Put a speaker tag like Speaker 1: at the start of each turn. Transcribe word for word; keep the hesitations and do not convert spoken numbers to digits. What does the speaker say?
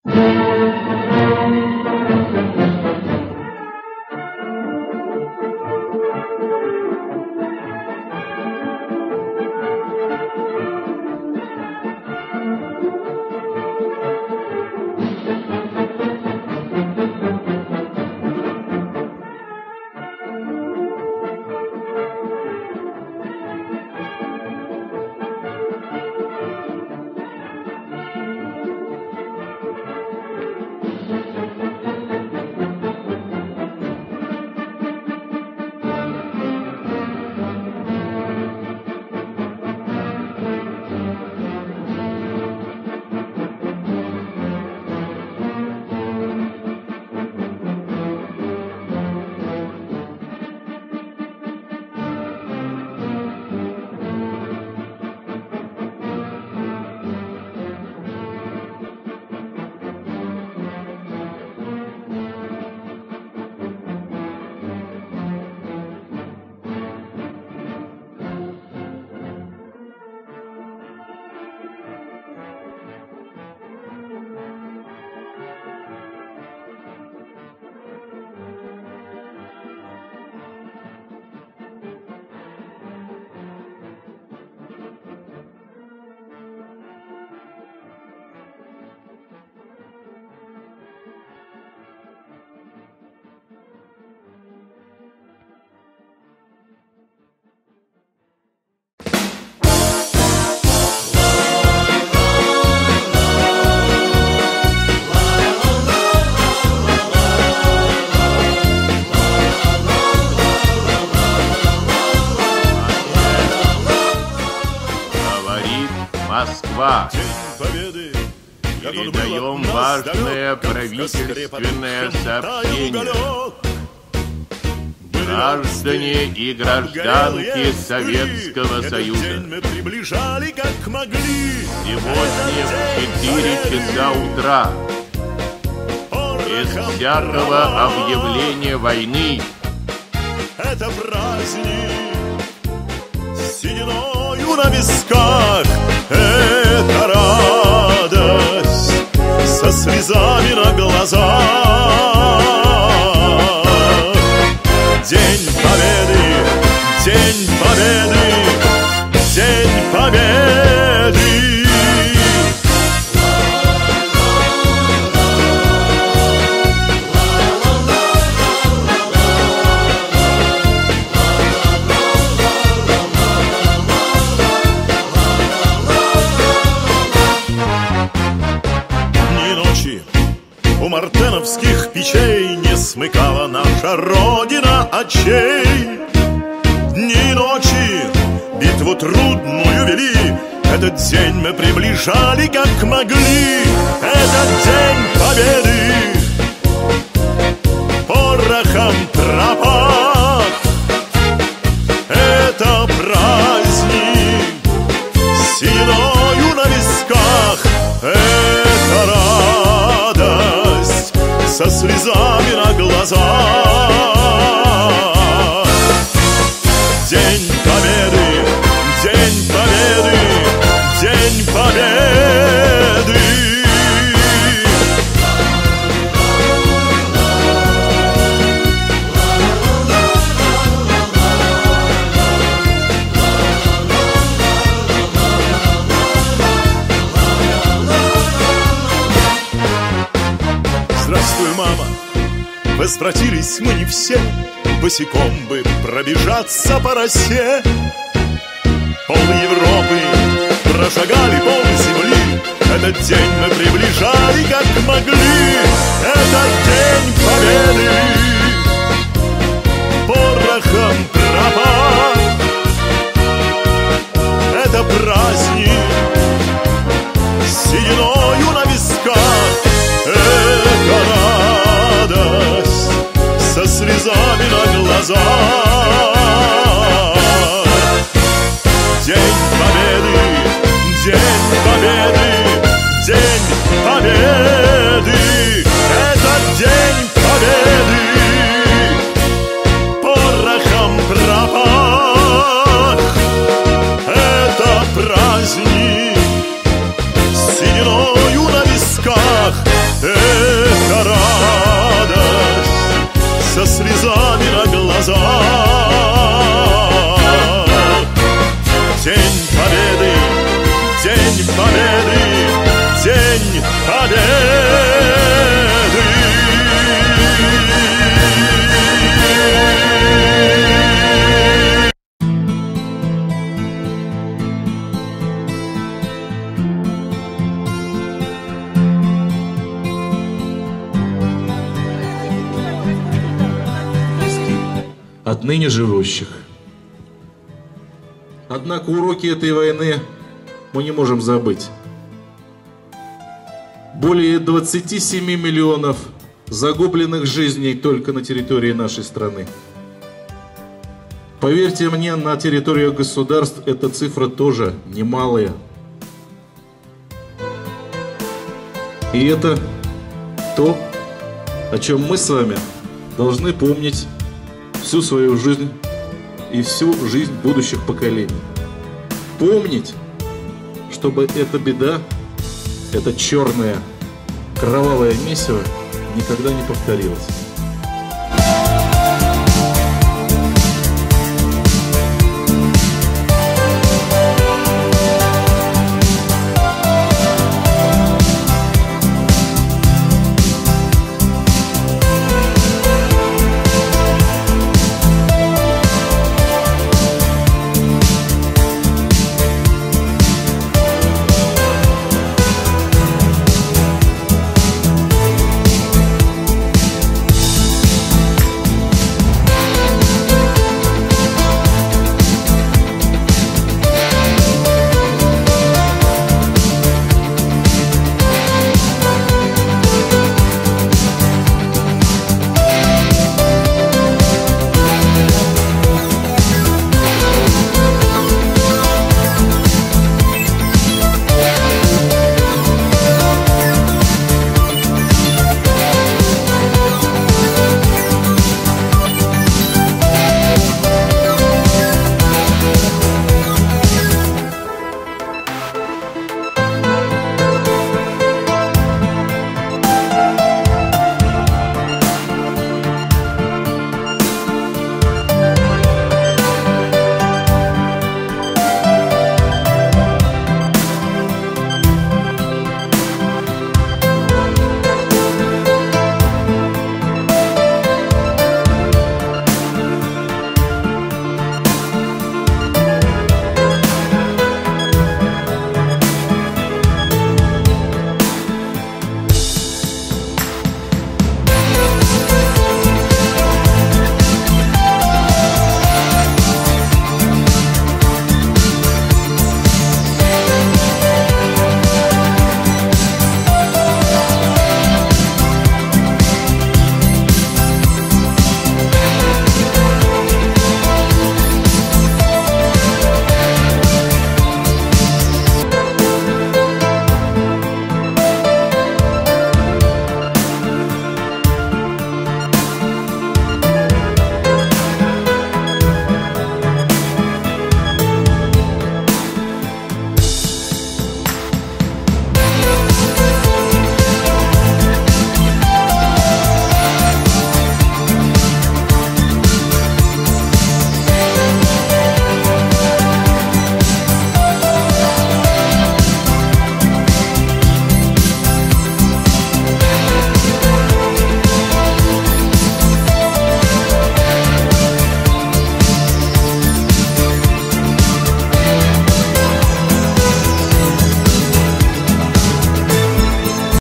Speaker 1: Москва. Передаем важное правительственное сообщение. Граждане и гражданки Советского Союза, сегодня в четыре часа утра, без всякого объявления войны,
Speaker 2: это праздник с сединою на висках, это радость со слезами на глазах. День Победы, День Победы, День Победы. Ни ночи у мартеновских печей не смыкала наша Родина очей. Дни и ночи битву трудную вели, этот день мы приближали как могли. Этот день Победы порохом пропах, это праздник с сединою на висках, это радость со слезами на глазах. День Победы, День Победы, День Победы. Здравствуй, мама, возвратились мы не все, босиком бы пробежаться по росе. Пол Европы прошагали, пол земли, этот день мы приближали как могли. Этот день Победы порохом пропах, это праздник с сединою на висках, это радость со слезами на глазах. День Победы, День Победы, День Победы. Это День Победы порохом пропах, это праздник с сединою на висках,
Speaker 3: отныне живущих. Однако уроки этой войны мы не можем забыть. Более двадцати семи миллионов загубленных жизней только на территории нашей страны. Поверьте мне, на территориях государств эта цифра тоже немалая. И это то, о чем мы с вами должны помнить всю свою жизнь и всю жизнь будущих поколений. Помнить, чтобы эта беда, это черное, кровавое месиво никогда не повторилось.